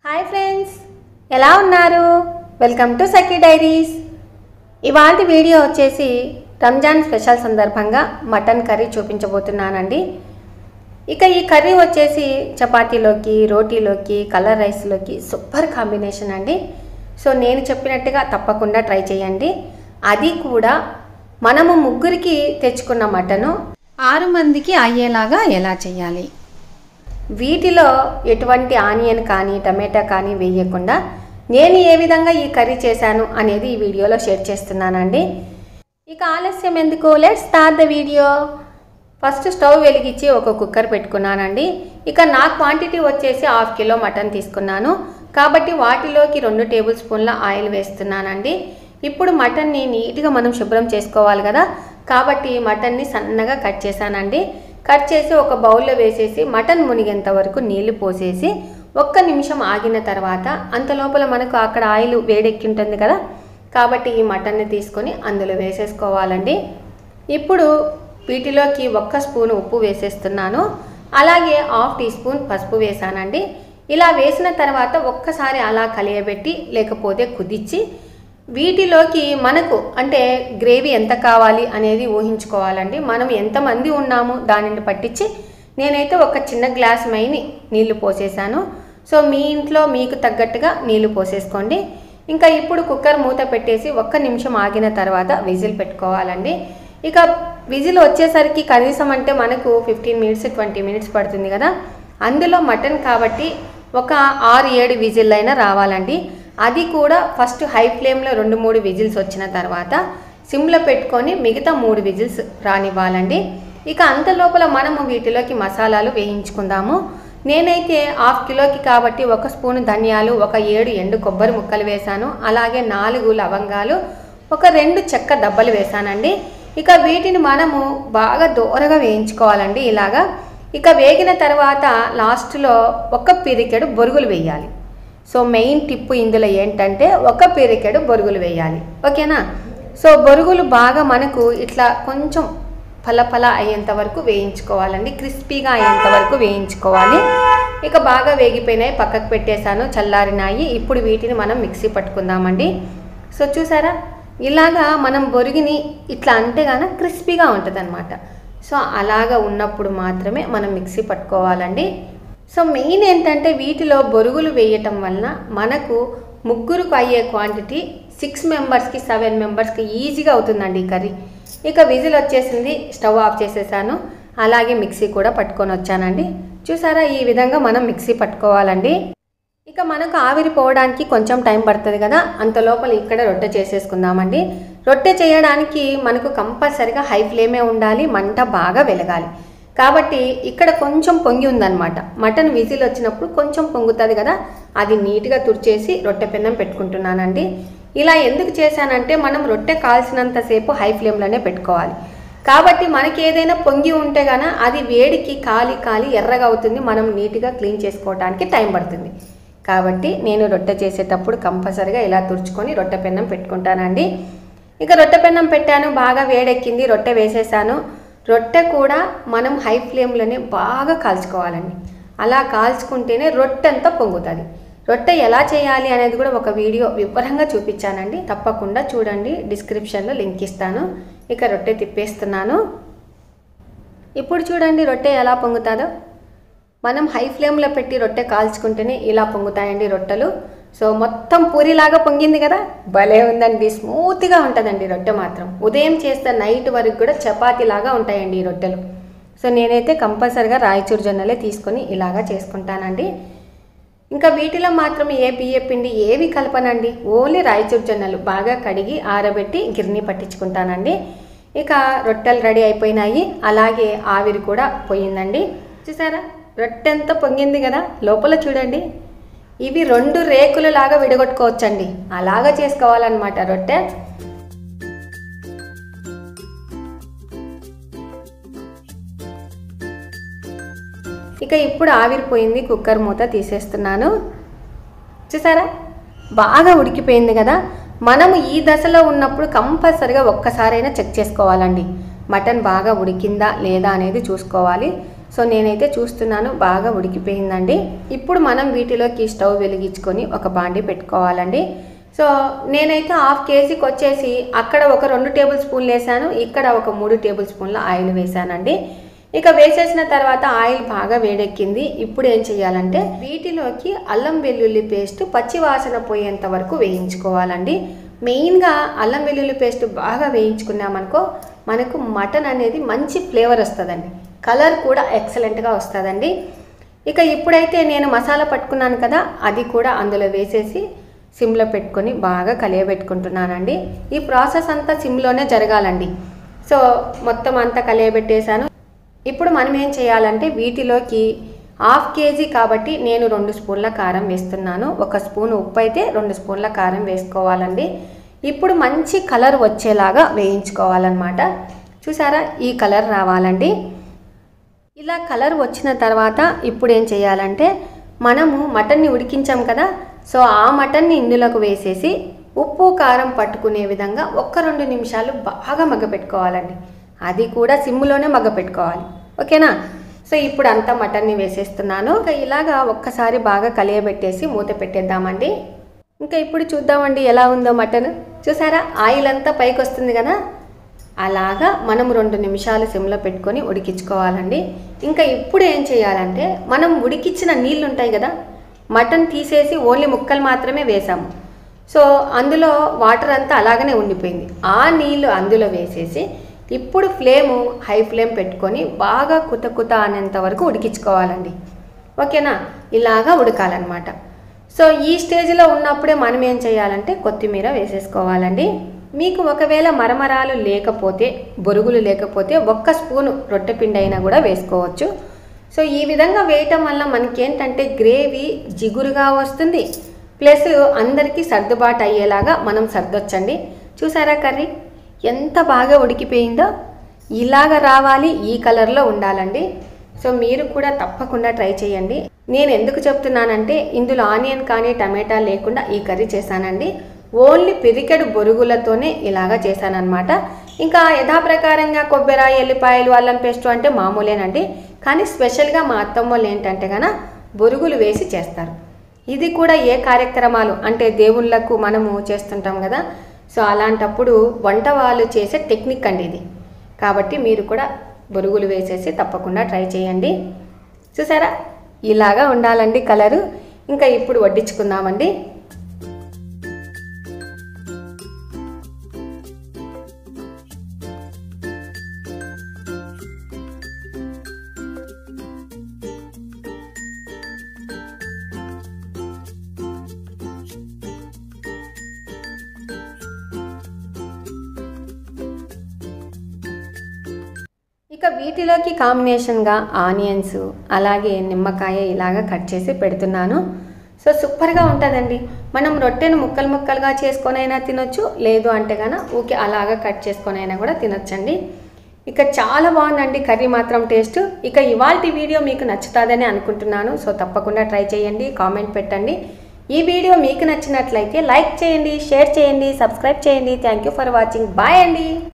Hi friends, ఎలా ఉన్నారు? Welcome to Sakhi Diaries. ఇవాళ వీడియో వచ్చేసి రంజాన్ స్పెషల్ సందర్భంగా మటన్ కర్రీ చూపించబోతున్నానండి. ఇక ఈ కర్రీ వచ్చేసి చపాతీలోకి, రోటీలోకి, కలర్ రైస్లోకి సూపర్ కాంబినేషన్ అండి. సో నేను చెప్పినట్టుగా తప్పకుండా ట్రై చేయండి. అది కూడా మనము ముగ్గురికి తెచ్చుకున్న మటను 6 మందికి అయ్యేలాగా ఎలా చేయాలి, వీటిలో ఎటువంటి ఆనియన్ కానీ టమాటా కానీ వేయకుండా నేను ఏ విధంగా ఈ కర్రీ చేశాను అనేది ఈ వీడియోలో షేర్ చేస్తున్నానండి. ఇక ఆలస్యం ఎందుకు, let's start the video. First stove వెలిగించి ఒక కుక్కర్ పెట్టుకున్నానండి. ఇక నా క్వాంటిటీ వచ్చేసి 1/2 కిలో మటన్ తీసుకున్నాను కాబట్టి వాటిలోకి 2 టేబుల్ స్పూన్ల ఆయిల్ వేస్తున్నానండి. ఇప్పుడు మటన్ని నీట్గా మనం శుభ్రం చేసుకోవాలి కదా, కాబట్టి మటన్ని సన్నగా కట్ చేశానండి. కట్ చేసి ఒక బౌల్లో వేసేసి మటన్ మునిగేంత వరకు నీళ్లు పోసేసి 1 నిమిషం ఆగిన తర్వాత అంతలోపల మనకు అక్కడ ఆయిల్ వేడెక్కి ఉంటుంది కదా, కాబట్టి ఈ మటన్ని తీసుకొని అందులో వేసేసుకోవాలండి. ఇప్పుడు వీటిలోకి 1 స్పూన్ ఉప్పు వేసేస్తున్నాను, అలాగే 1/2 టీ స్పూన్ పసుపు వేసానండి. ఇలా వేసిన తర్వాత ఒక్కసారి అలా కలియబెట్టి లేకపోతే కుదిచ్చి వీటిలోకి మనకు అంటే గ్రేవీ ఎంత కావాలి అనేది ఊహించుకోవాలండి. మనం ఎంతమంది ఉన్నాము దానిని పట్టించి నేనైతే ఒక చిన్న గ్లాస్ మైని నీళ్లు పోసేసాను. సో మీ ఇంట్లో మీకు తగ్గట్టుగా నీళ్లు పోసేసుకోండి. ఇంకా ఇప్పుడు కుక్కర్ మూత పెట్టేసి 1 నిమిషం ఆగిన తర్వాత విజిల్ పెట్టుకోవాలండి. ఇక విజిల్ వచ్చేసరికి కనీసం అంటే మనకు 15 మినిట్స్ 20 మినిట్స్ పడుతుంది కదా, అందులో మటన్ కాబట్టి ఒక 6-7 విజిల్ అయినా రావాలండి. అది కూడా ఫస్ట్ హై ఫ్లేమ్లో 2-3 విజిల్స్ వచ్చిన తర్వాత సిమ్లో పెట్టుకొని మిగతా 3 విజిల్స్ రానివ్వాలండి. ఇక అంత లోపల మనము వీటిలోకి మసాలాలు వేయించుకుందాము. నేనైతే 1/2 కిలోకి కాబట్టి 1 స్పూన్ ధనియాలు, ఒక 7 ఎండు కొబ్బరి ముక్కలు వేశాను, అలాగే 4 లవంగాలు, ఒక 2 చెక్క దబ్బలు వేశానండి. ఇక వీటిని మనము బాగా దూరగా వేయించుకోవాలండి ఇలాగా. ఇక వేగిన తర్వాత లాస్ట్లో 1 పిరికెడు బొరుగులు వేయాలి. సో మెయిన్ టిప్పు ఇందులో ఏంటంటే 1 పిరికెడు బొరుగులు వేయాలి, ఓకేనా? సో బొరుగులు బాగా మనకు ఇట్లా కొంచెం పలపల అయ్యేంత వరకు వేయించుకోవాలండి, క్రిస్పీగా అయ్యేంత వరకు వేయించుకోవాలి. ఇక బాగా వేగిపోయినాయి, పక్కకు పెట్టేశాను, చల్లారినాయి. ఇప్పుడు వీటిని మనం మిక్సీ పట్టుకుందామండి. సో చూసారా, ఇలాగా మనం బొరుగుని ఇట్లా అంటే గాన క్రిస్పీగా ఉంటుంది అనమాట. సో అలాగా ఉన్నప్పుడు మాత్రమే మనం మిక్సీ పట్టుకోవాలండి. సో మెయిన్ ఏంటంటే వీటిలో బొరుగులు వేయటం వలన మనకు ముగ్గురుకు అయ్యే క్వాంటిటీ 6 మెంబర్స్కి 7 మెంబర్స్కి ఈజీగా అవుతుందండి ఈ కర్రీ. ఇక విజిల్ వచ్చేసింది, స్టవ్ ఆఫ్ చేసేసాను, అలాగే మిక్సీ కూడా పట్టుకొని వచ్చానండి. చూసారా, ఈ విధంగా మనం మిక్సీ పట్టుకోవాలండి. ఇక మనకు ఆవిరి పోవడానికి కొంచెం టైం పడుతుంది కదా, అంత లోపల ఇక్కడ రొట్టె చేసేసుకుందామండి. రొట్టె చేయడానికి మనకు కంపల్సరిగా హై ఫ్లేమే ఉండాలి, మంట బాగా వెలగాలి. కాబట్టి ఇక్కడ కొంచెం పొంగి ఉందన్నమాట. మటన్ విజిల్ వచ్చినప్పుడు కొంచెం పొంగుతుంది కదా, అది నీట్గా తుడిచేసి రొట్టె పెన్నం పెట్టుకుంటున్నానండి. ఇలా ఎందుకు చేశానంటే మనం రొట్టె కాల్చినంతసేపు హై ఫ్లేమ్లోనే పెట్టుకోవాలి. కాబట్టి మనకి ఏదైనా పొంగి ఉంటే గాన అది వేడికి కాలి కాలి ఎర్రగా అవుతుంది, మనం నీట్గా క్లీన్ చేసుకోవడానికి టైం పడుతుంది. కాబట్టి నేను రొట్టె చేసేటప్పుడు కంపల్సరిగా ఇలా తుడుచుకొని రొట్టె పెన్నం పెట్టుకుంటానండి. ఇక రొట్టె పెన్నం పెట్టాను, బాగా వేడెక్కింది, రొట్టె వేసేసాను. రొట్టె కూడా మనం హై ఫ్లేమ్లోనే బాగా కాల్చుకోవాలండి. అలా కాల్చుకుంటేనే రొట్టె అంతా పొంగుతుంది. రొట్టె ఎలా చేయాలి అనేది కూడా ఒక వీడియో వివరంగా చూపించానండి, తప్పకుండా చూడండి, డిస్క్రిప్షన్లో లింక్ ఇస్తాను. ఇక రొట్టె తిప్పేస్తున్నాను. ఇప్పుడు చూడండి రొట్టె ఎలా పొంగుతుందో. మనం హై ఫ్లేమ్లో పెట్టి రొట్టె కాల్చుకుంటేనే ఇలా పొంగుతాయండి రొట్టెలు. సో మొత్తం పూరిలాగా పొంగింది కదా, భలే ఉందండి, స్మూత్గా ఉంటుందండి రొట్టె మాత్రం. ఉదయం చేస్తే నైట్ వరకు కూడా చపాతీలాగా ఉంటాయండి ఈ రొట్టెలు. సో నేనైతే కంపల్సరిగా రాయచూరు జొన్నలే తీసుకొని ఇలాగా చేసుకుంటానండి. ఇంకా వీటిలో మాత్రం ఏ బియ్య పిండి ఏవి కలపనండి, ఓన్లీ రాయచూరు జొన్నలు బాగా కడిగి ఆరబెట్టి గిర్నీ పట్టించుకుంటానండి. ఇక రొట్టెలు రెడీ అయిపోయినాయి, అలాగే ఆవిరి కూడా పోయిందండి. చూసారా రొట్టె ఎంత పొంగింది కదా, లోపల చూడండి, ఇవి 2 రేకులు లాగా విడగొట్టుకోవచ్చండి, అలాగా చేసుకోవాలన్నమాట రొట్టె. ఇక ఇప్పుడు ఆవిరిపోయింది, కుక్కర్ మూత తీసేస్తున్నాను. చూసారా బాగా ఉడికిపోయింది కదా. మనము ఈ దశలో ఉన్నప్పుడు కంపల్సరిగా ఒక్కసారైనా చెక్ చేసుకోవాలండి, మటన్ బాగా ఉడికిందా లేదా అనేది చూసుకోవాలి. సో నేనైతే చూస్తున్నాను బాగా ఉడికిపోయిందండి. ఇప్పుడు మనం వీటిలోకి స్టవ్ వెలిగించుకొని ఒక బాండి పెట్టుకోవాలండి. సో నేనైతే హాఫ్ కేజీకి వచ్చేసి అక్కడ ఒక 2 టేబుల్ స్పూన్లు వేసాను, ఇక్కడ ఒక 3 టేబుల్ స్పూన్ల ఆయిల్ వేసానండి. ఇక వేసేసిన తర్వాత ఆయిల్ బాగా వేడెక్కింది. ఇప్పుడు ఏం చేయాలంటే వీటిలోకి అల్లం వెల్లుల్లి పేస్ట్ పచ్చి వాసన పోయేంత వరకు వేయించుకోవాలండి. మెయిన్గా అల్లం వెల్లుల్లి పేస్ట్ బాగా వేయించుకున్నామనుకో మనకు మటన్ అనేది మంచి ఫ్లేవర్ వస్తుందండి, కలర్ కూడా ఎక్సలెంట్గా వస్తుందండి. ఇక ఇప్పుడైతే నేను మసాలా పట్టుకున్నాను కదా, అది కూడా అందులో వేసేసి సిమ్లో పెట్టుకొని బాగా కలియబెట్టుకుంటున్నానండి. ఈ ప్రాసెస్ అంతా సిమ్లోనే జరగాలండి. సో మొత్తం అంతా కలియబెట్టేశాను. ఇప్పుడు మనం ఏం చేయాలంటే వీటిలోకి హాఫ్ కేజీ కాబట్టి నేను 2 స్పూన్ల కారం వేస్తున్నాను. 1 స్పూన్ ఉప్పు అయితే 2 స్పూన్ల కారం వేసుకోవాలండి. ఇప్పుడు మంచి కలర్ వచ్చేలాగా వేయించుకోవాలన్నమాట. చూసారా, ఈ కలర్ రావాలండి. ఇలా కలర్ వచ్చిన తర్వాత ఇప్పుడు ఏం చేయాలంటే మనము మటన్ని ఉడికించాం కదా, సో ఆ మటన్ని ఇందులోకి వేసేసి ఉప్పు కారం పట్టుకునే విధంగా 1-2 నిమిషాలు బాగా మగ్గపెట్టుకోవాలండి. అది కూడా సిమ్లోనే మగ్గపెట్టుకోవాలి, ఓకేనా. సో ఇప్పుడు అంతా మటన్ని వేసేస్తున్నాను. ఇంకా ఇలాగా ఒక్కసారి బాగా కలియబెట్టేసి మూత పెట్టేద్దామండి. ఇంకా ఇప్పుడు చూద్దామండి ఎలా ఉందో మటన్. చూసారా, ఆయిల్ అంతా పైకి వస్తుంది కదా, అలాగా మనం 2 నిమిషాలు సిమ్లో పెట్టుకొని ఉడికించుకోవాలండి. ఇంకా ఇప్పుడు ఏం చేయాలంటే మనం ఉడికించిన నీళ్ళు ఉంటాయి కదా, మటన్ తీసేసి ఓన్లీ ముక్కలు మాత్రమే వేసాము. సో అందులో వాటర్ అంతా అలాగనే ఉండిపోయింది. ఆ నీళ్ళు అందులో వేసేసి ఇప్పుడు ఫ్లేము హై ఫ్లేమ్ పెట్టుకొని బాగా కుత అనేంత వరకు ఉడికించుకోవాలండి, ఓకేనా. ఇలాగా ఉడకాలన్నమాట. సో ఈ స్టేజ్లో ఉన్నప్పుడే మనం ఏం చేయాలంటే కొత్తిమీర వేసేసుకోవాలండి. మీకు ఒకవేళ మరమరాలు లేకపోతే, బొరుగులు లేకపోతే 1 స్పూను రొట్టెపిండి అయినా కూడా వేసుకోవచ్చు. సో ఈ విధంగా వేయటం వల్ల మనకేంటంటే గ్రేవీ జిగురుగా వస్తుంది, ప్లస్ అందరికీ సర్దుబాటు అయ్యేలాగా మనం సర్దొచ్చండి. చూసారా కర్రీ ఎంత బాగా ఉడికిపోయిందో, ఇలాగ రావాలి, ఈ కలర్లో ఉండాలండి. సో మీరు కూడా తప్పకుండా ట్రై చేయండి. నేను ఎందుకు చెప్తున్నానంటే ఇందులో ఆనియన్ కానీ టమాటా లేకుండా ఈ కర్రీ చేశానండి. ఓన్లీ పిరికెడు బొరుగులతోనే ఇలాగా చేశానన్నమాట. ఇంకా యథాప్రకారంగా కొబ్బరి, ఎల్లిపాయలు, అల్లం పేస్ట్ అంటే మామూలేనండి. కానీ స్పెషల్గా మా అత్తమ్మోళ్ళు ఏంటంటే కన్నా బొరుగులు వేసి చేస్తారు. ఇది కూడా ఏ కార్యక్రమాలు అంటే దేవుళ్ళకు మనము చేస్తుంటాం కదా, సో అలాంటప్పుడు వంట వాళ్ళు చేసే టెక్నిక్ అండి ఇది. కాబట్టి మీరు కూడా బొరుగులు వేసేసి తప్పకుండా ట్రై చేయండి. చూసారా, ఇలాగా ఉండాలండి కలరు. ఇంకా ఇప్పుడు వడ్డించుకుందామండి. ఇక వీటిలోకి కాంబినేషన్గా ఆనియన్స్ అలాగే నిమ్మకాయ ఇలాగా కట్ చేసి పెడుతున్నాను. సో సూపర్గా ఉంటుందండి. మనం రొట్టెను ముక్కలు ముక్కలుగా చేసుకొనైనా తినొచ్చు, లేదు అంటే కన్నా ఊకే అలాగా కట్ చేసుకొనైనా కూడా తినొచ్చండి. ఇక చాలా బాగుందండి కర్రీ మాత్రం టేస్ట్. ఇక ఇవాల్టి వీడియో మీకు నచ్చుతుందని అనుకుంటున్నాను. సో తప్పకుండా ట్రై చేయండి, కామెంట్ పెట్టండి. ఈ వీడియో మీకు నచ్చినట్లయితే లైక్ చేయండి, షేర్ చేయండి, సబ్స్క్రైబ్ చేయండి. Thank you for watching. Bye అండి.